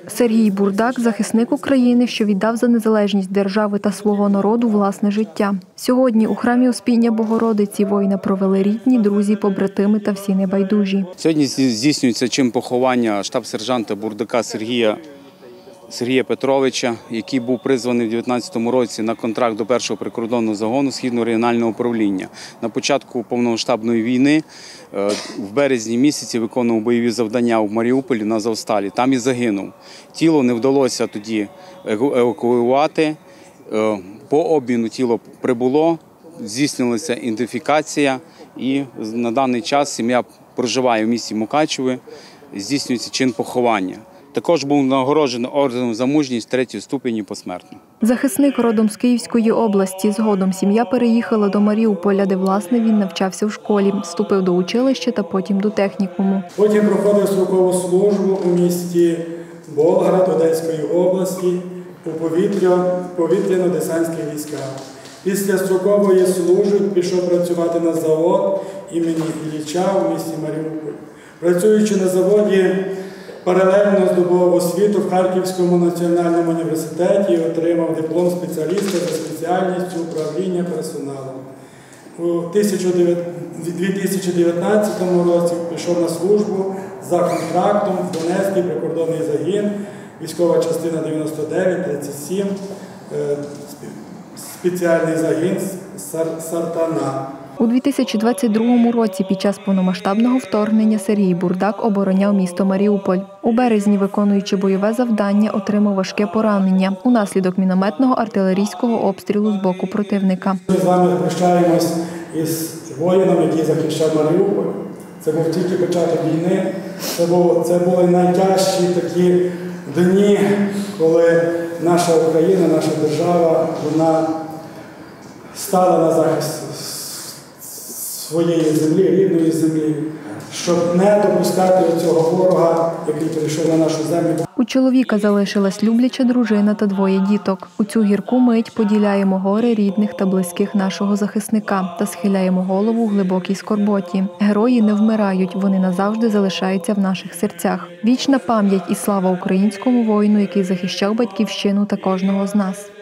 Сергій Бурдак – захисник України, що віддав за незалежність держави та свого народу власне життя. Сьогодні у храмі Успіння Богородиці воїна провели рідні, друзі, побратими та всі небайдужі. Сьогодні здійснюється чин поховання штаб-сержанта Бурдака Сергія Петровича, який був призваний у 2019 році на контракт до 1-го прикордонного загону Східного регіонального управління. На початку повномасштабної війни в березні місяці виконував бойові завдання в Маріуполі на Азовсталі. Там і загинув. Тіло не вдалося тоді евакуювати. По обміну тіло прибуло, здійснилася ідентифікація і на даний час сім'я проживає в місті Мукачеве, здійснюється чин поховання. Також був нагороджений орденом за мужність 3-ї ступені посмертно. Захисник родом з Київської області. Згодом сім'я переїхала до Маріуполя, де, власне, він навчався в школі, вступив до училища та потім до технікуму. Потім проходив строкову службу у місті Болград Одеської області у повітряно-десантських військах. Після строкової служби пішов працювати на завод імені Ілліча у місті Маріуполь. Працюючи на заводі, паралельно здобув освіту в Харківському національному університеті і отримав диплом спеціаліста за спеціальністю управління персоналом. У 2019 році пішов на службу за контрактом в Донецький прикордонний загін, військова частина 99-37, спеціальний загін «Сартана». У 2022 році під час повномасштабного вторгнення Сергій Бурдак обороняв місто Маріуполь. У березні, виконуючи бойове завдання, отримав важке поранення унаслідок мінометного артилерійського обстрілу з боку противника. Ми з вами прощаємось із воїном, який захищав Маріуполь. Це був тільки початок війни. Це були найтяжчі такі дні, коли наша Україна, наша держава, вона стала на захист своєї землі, рідної землі, щоб не допускати цього ворога, який прийшов на нашу землю. У чоловіка залишилась любляча дружина та 2 діток. У цю гірку мить поділяємо горе рідних та близьких нашого захисника та схиляємо голову в глибокій скорботі. Герої не вмирають, вони назавжди залишаються в наших серцях. Вічна пам'ять і слава українському воїну, який захищав батьківщину та кожного з нас.